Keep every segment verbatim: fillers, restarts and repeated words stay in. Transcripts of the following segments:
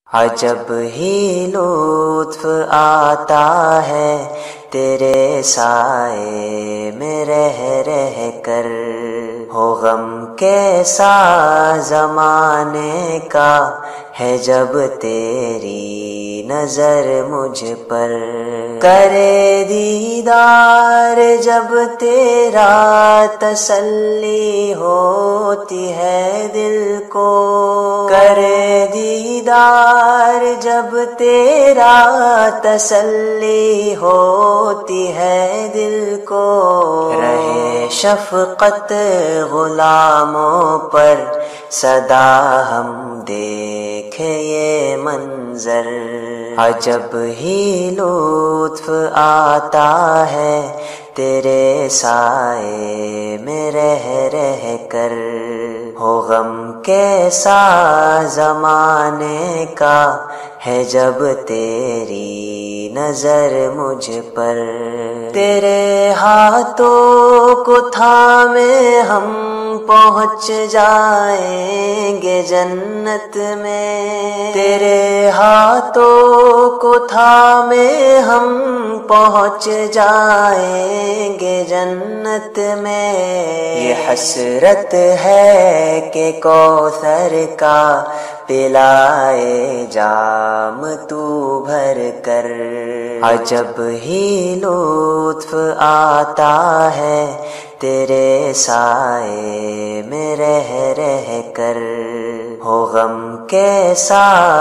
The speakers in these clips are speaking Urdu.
عجب ہی لطف آتا ہے تیرے سائے میں رہ رہ کر، ہو غم کیسا زمانے کا ہے جب تیری نظر مجھ پر، کرے دیدار جب تیرا تسلی ہوتی ہے دل کو، کرے دیدار جب تیرا تسلی ہوتی ہے دل کو، رہے شفقت غلاموں پر سدا ہم دیکھے یہ منظر، عجب ہی لطف آتا ہے تیرے سائے میں رہ رہ کر، ہو غم کیسا زمانے کا ہے جب تیری نظر مجھ پر، تیرے ہاتھوں کو تھامے ہم پہنچ جائیں گے جنت میں، تیرے ہاتھوں کو تھامے ہم پہنچ جائیں گے جنت میں، یہ حسرت ہے کہ کوثر کا پلائے جام تو بھر کر، عجب ہی لطف آتا ہے تیرے سائے میں رہ رہ کر، ہو غم کیسا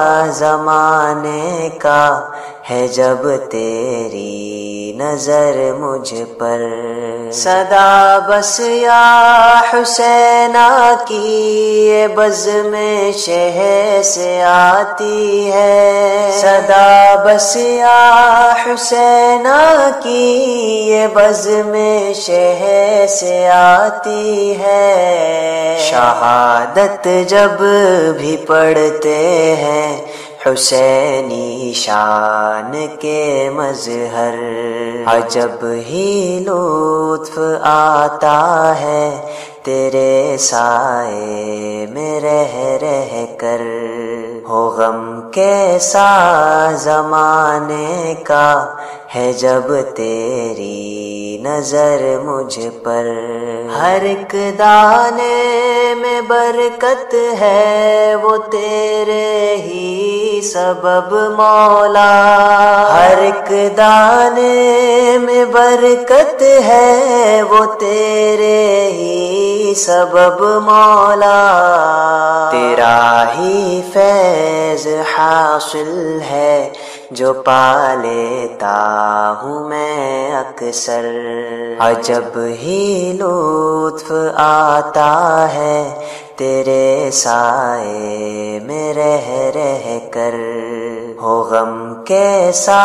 زمانے کا ہے جب تیری نظر مجھ پر، صدا بس یا حسینہ کی یہ بزم شہ سے آتی ہے، صدا بس یا حسینہ کی یہ بزم شہ سے آتی ہے، شہادت جب بھی پڑھتے ہیں حسینی شان کے مظہر، عجب ہی لطف آتا ہے تیرے سائے میں رہ رہ کر، ہو غم کیسا زمانے کا ہے جب تیری نظر مجھ پر، ہر ایک دانے میں برکت ہے وہ تیرے ہی سبب مولا، ہر ایک دانے میں برکت ہے وہ تیرے ہی سبب مولا، تیرا ہی فیض حاصل ہے جو پا لیتا ہوں میں اکثر، عجب ہی لطف آتا ہے تیرے سائے میں رہ رہ کر، ہو غم کیسا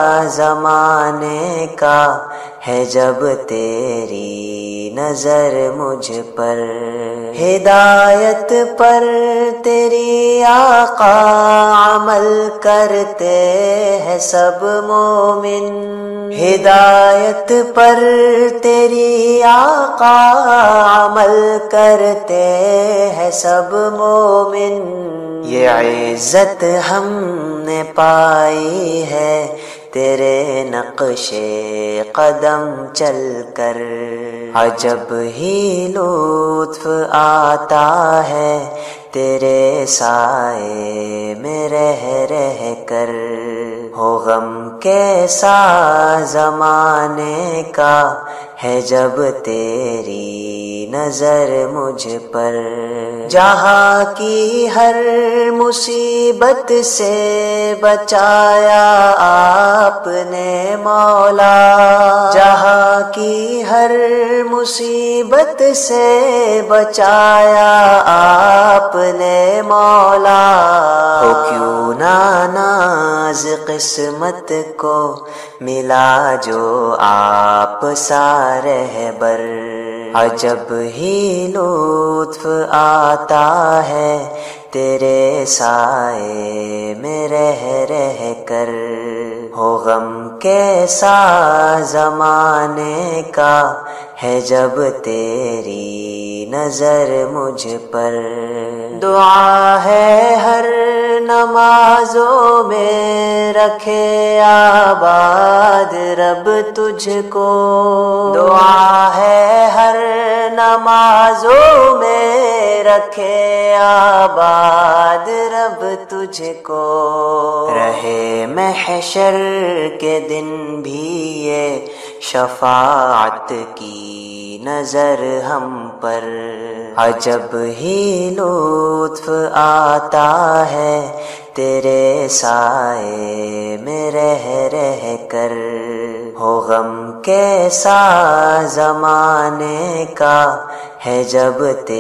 زمانے کا ہے جب تیری نظر مجھ پر، ہدایت پر تیری آقا عمل کرتے ہیں سب مومن، ہدایت پر تیری آقا عمل کرتے ہیں سب مومن، یہ عزت ہم نے پائی ہے تیرے نقش قدم چل کر، عجب ہی لطف آتا ہے تیرے سائے میں رہ رہ کر، ہو غم کیسا زمانے کا ہے جب تیری نظر مجھ پر، جہاں کی ہر مصیبت سے بچایا آپ نے مولا، جہاں کی ہر مصیبت سے بچایا آپ نے مولا، ہو کیوں نہ ناز قسمت کو ملا جو آپ سا رہبر، عجب ہی لطف آتا ہے تیرے سائے میں رہ رہ کر، ہو غم کیسا زمانے کا ہے جب تیری نظر مجھ پر۔ دعا ہے ہر نمازوں میں رکھے آباد رب تجھ کو، دعا ہے ہر نمازوں میں رکھے آباد رب تجھ کو۔ رہے محشر کے دن بھی یہ شفاعت کی نظر ہم پر، عجب ہی لطف آتا ہے تیرے سائے میں رہ رہ کر۔ ہو غم کیسا زمانے کا ہے جب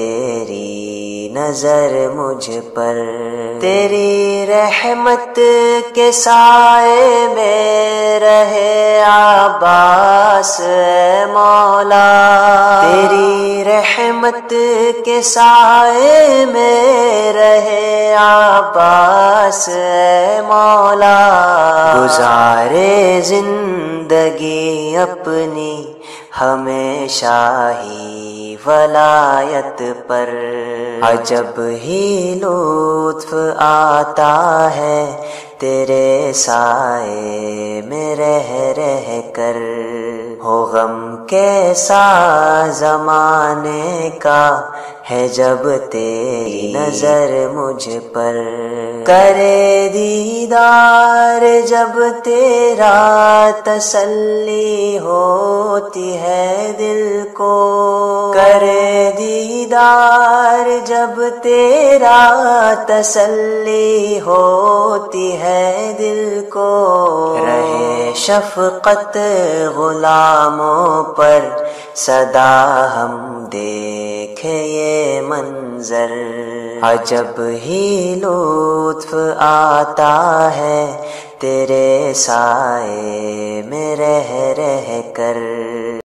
تیری نظر مجھ پر، تیری رحمت کے سائے میں رہے عباس اے مولا، تیری رحمت کے سائے میں رہے عباس اے مولا۔ گزارے زندگی اپنی ہمیشہ ہی ولایت پر، عجب ہی لطف آتا ہے تیرے سائے میں رہ رہ کر۔ ہو غم کیسا زمانے کا ہے جب تیری نظر مجھ پر، کرے دیدار جب تیرا تسلی ہوتی ہے دل کو، کرے دیدار جب تیرا تسلی ہوتی ہے دل کو۔ رہے شفقت غلاموں پر سدا ہم دیکھے یہ منظر، عجب ہی لطف آتا ہے تیرے سائے میں رہ رہ کر۔